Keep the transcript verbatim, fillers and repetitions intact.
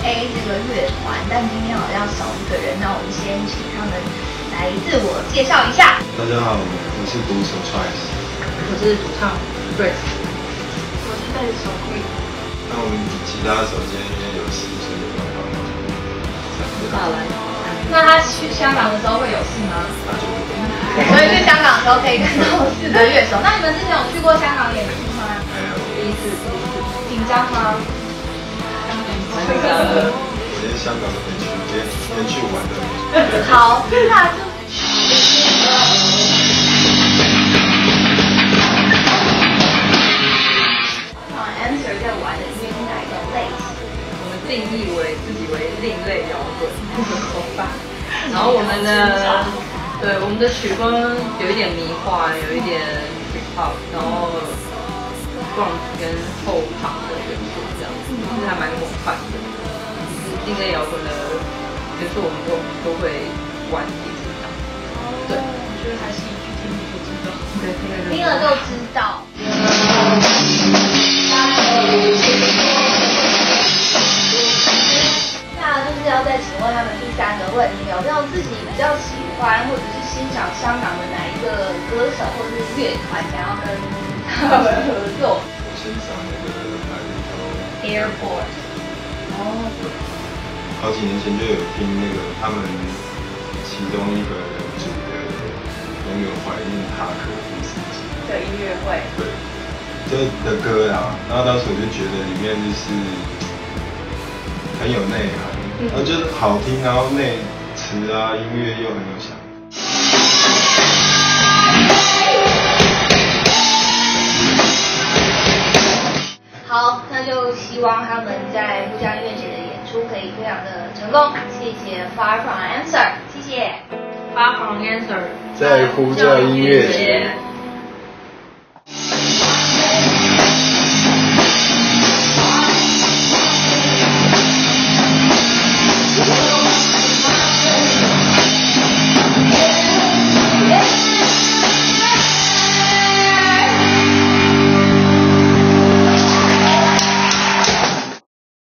A 这个乐团，但今天好像少一个人，那我们先请他们来自我介绍一下。 大家好，我是鼓手 Twice， 我是主唱 Grace， 我是贝斯手 Queen。 那我们吉他手今天因为有事，所以没办法来。 好来。 那他去香港的时候会有事吗？ 他就会。 所以去香港的时候可以看到四个乐手。那你们之前有去过香港演出吗？ 没有。 第一次，第一次。 紧张吗？ 蛮紧张的。 我连香港都没去，连连去玩都没去。 好，那就。Answer 在玩的音乐是哪一种类型？ 我们定义为自己为另类摇滚手法，然后我们的对我们的曲风有一点迷幻，有一点 hip hop， 然后 grunge 跟后旁的元素这样子，就是还蛮广泛的。就是另类摇滚的元素，我们都都会玩一些这样。对， 我觉得还是一句听你就知道。 对， 听了就知道。那就是要再请问他们第三个问题，有没有自己比较喜欢或者是欣赏香港的哪一个歌手或者是乐团，想要跟他们合作？ 我欣赏那个白日头 Airport。哦。 好几年前就有听那个他们其中一个人组的《永远怀念塔可夫斯基》 的音乐会。 对。这的歌啊，然后当时我就觉得里面就是很有内涵，嗯、然后就是好听，然后内词啊、音乐又很有想法。好，那就希望他们在互相音乐节的演出可以非常的成功。谢谢 Far From Answer， 谢谢 Far From Answer， 在呼叫音乐节。